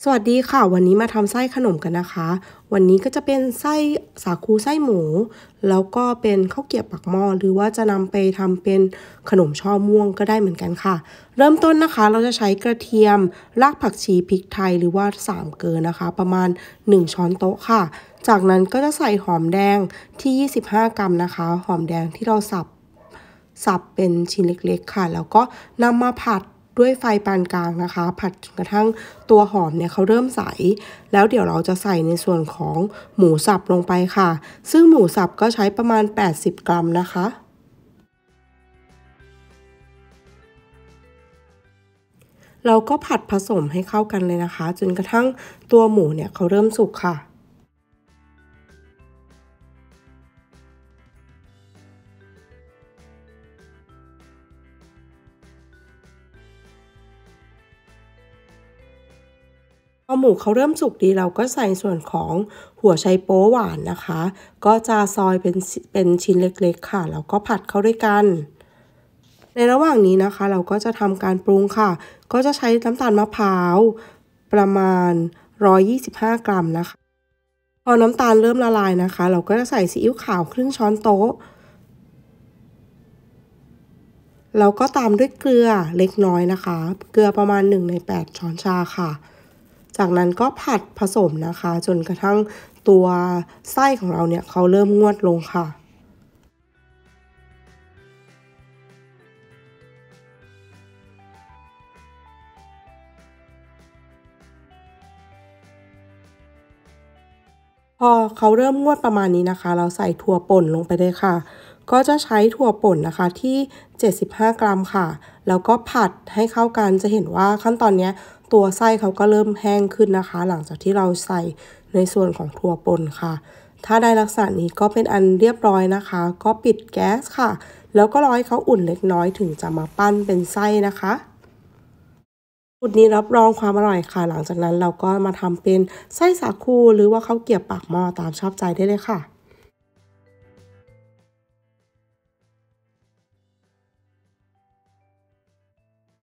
สวัสดีค่ะวันนี้มาทำไส้ขนมกันนะคะวันนี้ก็จะเป็นไส้สาคูไส้หมูแล้วก็เป็นข้าวเกรี๊ยวปากหม้อหรือว่าจะนำไปทำเป็นขนมช่อม่วงก็ได้เหมือนกันค่ะเริ่มต้นนะคะเราจะใช้กระเทียมรากผักชีพริกไทยหรือว่า3 เกลอนะคะประมาณ1 ช้อนโต๊ะค่ะจากนั้นก็จะใส่หอมแดงที่25 กรัมนะคะหอมแดงที่เราสับเป็นชิ้นเล็กๆค่ะแล้วก็นำมาผัดด้วยไฟปานกลางนะคะผัดจนกระทั่งตัวหอมเนี่ยเขาเริ่มใสแล้วเดี๋ยวเราจะใส่ในส่วนของหมูสับลงไปค่ะซึ่งหมูสับก็ใช้ประมาณ80 กรัมนะคะเราก็ผัดผสมให้เข้ากันเลยนะคะจนกระทั่งตัวหมูเนี่ยเขาเริ่มสุกค่ะ พอหมูเขาเริ่มสุกดีเราก็ใส่ส่วนของหัวไชโป๊วหวานนะคะก็จะซอยเป็นชิ้นเล็กๆค่ะแล้วก็ผัดเข้าด้วยกันในระหว่างนี้นะคะเราก็จะทำการปรุงค่ะก็จะใช้น้ำตาลมะพร้าวประมาณ125 กรัมนะคะพอน้ำตาลเริ่มละลายนะคะเราก็จะใส่ซีอิ๊วขาวครึ่งช้อนโต๊ะแล้วก็ตามด้วยเกลือเล็กน้อยนะคะเกลือประมาณ1 ใน 8 ช้อนชาค่ะ จากนั้นก็ผัดผสมนะคะจนกระทั่งตัวไส้ของเราเนี่ยเขาเริ่มงวดลงค่ะพอเขาเริ่มงวดประมาณนี้นะคะเราใส่ถั่วป่นลงไปเลยค่ะก็จะใช้ถั่วป่นนะคะที่75 กรัมค่ะแล้วก็ผัดให้เข้ากันจะเห็นว่าขั้นตอนนี้ตัวไส้เขาก็เริ่มแห้งขึ้นนะคะหลังจากที่เราใส่ในส่วนของถั่วป่นค่ะถ้าได้ลักษณะนี้ก็เป็นอันเรียบร้อยนะคะก็ปิดแก๊สค่ะแล้วก็รอให้เขาอุ่นเล็กน้อยถึงจะมาปั้นเป็นไส้นะคะสูตรนี้รับรองความอร่อยค่ะหลังจากนั้นเราก็มาทำเป็นไส้สาคูหรือว่าข้าวเกรี๊ยวปากหม้อตามชอบใจได้เลยค่ะ